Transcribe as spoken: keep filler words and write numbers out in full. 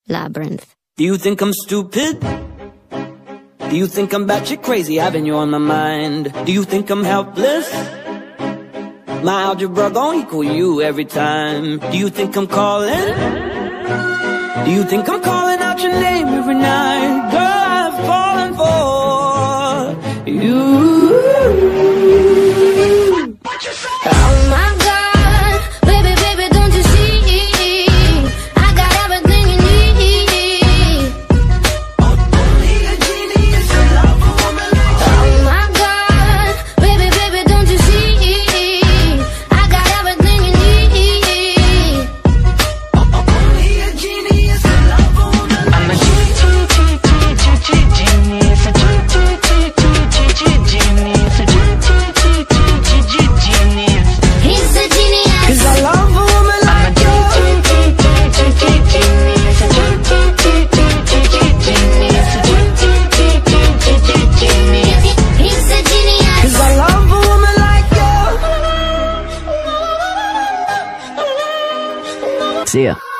Labyrinth. Do you think I'm stupid? Do you think I'm batshit crazy, having you on my mind? Do you think I'm helpless? My algebra gon' equal you every time. Do you think I'm calling? Do you think I'm calling out your name every night? Girl, I've fallen for you. Oh my God, baby, baby, don't you see? I got everything you need. Only a genius can love a woman like you. Oh my God, baby, baby, don't you see? I got everything you need. Only a genius can love a woman like you. I'm a genius, a genius, a genius. He's a genius. 'Cause I love a woman like you. He's a genius. 'Cause I love a woman like you. See ya.